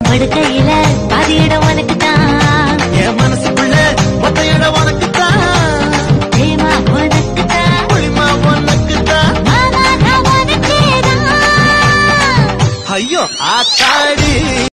படுக்கையில பாதி இடம் உனக்குத்தான், என் மனசுக்குள்ள மொத்த இடம் உனக்குத்தான், பிரேமா உனக்குத்தான், புளிமா உனக்குத்தான், மாமா நான் உனக்கேதான். ஐயோ ஆத்தாடி